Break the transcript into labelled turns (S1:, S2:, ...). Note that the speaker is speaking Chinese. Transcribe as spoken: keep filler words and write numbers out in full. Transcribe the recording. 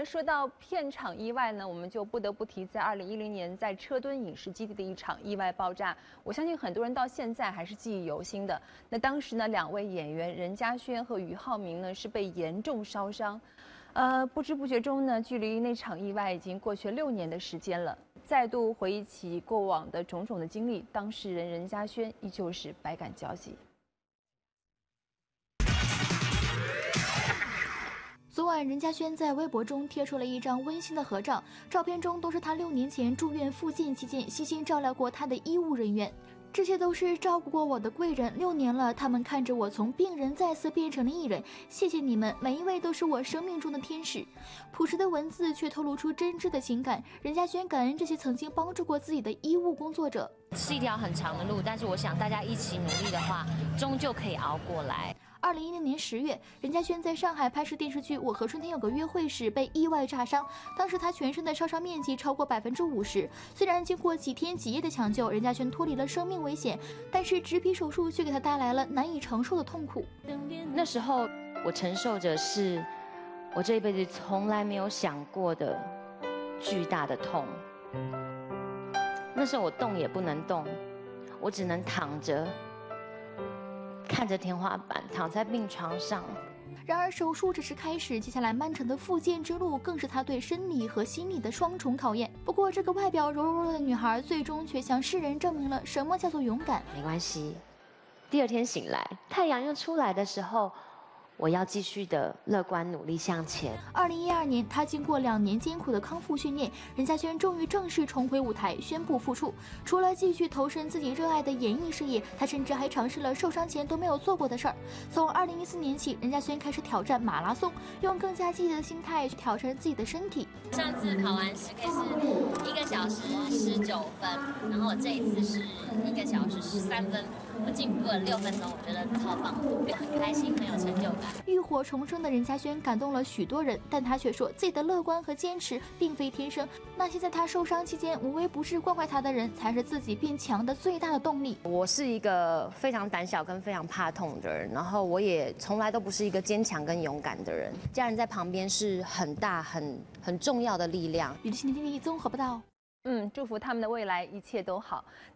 S1: 说到片场意外呢，我们就不得不提在二零一零年在车墩影视基地的一场意外爆炸。我相信很多人到现在还是记忆犹新的。那当时呢，两位演员任家萱和俞灏明呢是被严重烧伤。呃，不知不觉中呢，距离那场意外已经过去六年的时间了。再度回忆起过往的种种的经历，当事人任家萱依旧是百感交集。
S2: 昨晚，任家萱在微博中贴出了一张温馨的合照，照片中都是她六年前住院复健期间悉心照料过她的医务人员。这些都是照顾过我的贵人，六年了，他们看着我从病人再次变成了艺人，谢谢你们，每一位都是我生命中的天使。朴实的文字却透露出真挚的情感。任家萱感恩这些曾经帮助过自己的医务工作者。
S3: 是一条很长的路，但是我想大家一起努力的话，终究可以熬过来。
S2: 二零一零年十月，任家萱在上海拍摄电视剧《我和春天有个约会》时被意外炸伤，当时她全身的烧伤面积超过百分之五十。虽然经过几天几夜的抢救，任家萱脱离了生命危险，但是植皮手术却给她带来了难以承受的痛苦。
S3: 那时候我承受着是我这一辈子从来没有想过的巨大的痛。那时候我动也不能动，我只能躺着。 看着天花板，躺在病床上。
S2: 然而手术只是开始，接下来漫长的复健之路更是她对生理和心理的双重考验。不过，这个外表柔柔弱的女孩，最终却向世人证明了什么叫做勇敢。
S3: 没关系，第二天醒来，太阳又出来的时候，我要继续的乐观努力向前。
S2: 二零一二年，她经过两年艰苦的康复训练，任家萱终于正式重回舞台，宣布复出。除了继续投身自己热爱的演艺事业，她甚至还尝试了受伤前都没有做过的事儿。从二零一四年起，任家萱开始挑战马拉松，用更加积极的心态去挑战自己的身体。
S3: 上次跑完十 K 是一个小时十九分，然后我这一次是一个小时十三分，我进步了六分钟，我觉得超棒，很开心，很有成就感。
S2: 浴火重生的任家萱感动了许多人，但她却说自己的乐观和坚持并非天生。那些在她受伤期间无微不至关怀她的人，才是自己变强的最大的动力。
S3: 我是一个非常胆小跟非常怕痛的人，然后我也从来都不是一个坚强跟勇敢的人。家人在旁边是很大很很重要的力量。
S2: 娱乐新天地综合报道。
S1: 嗯，祝福他们的未来一切都好。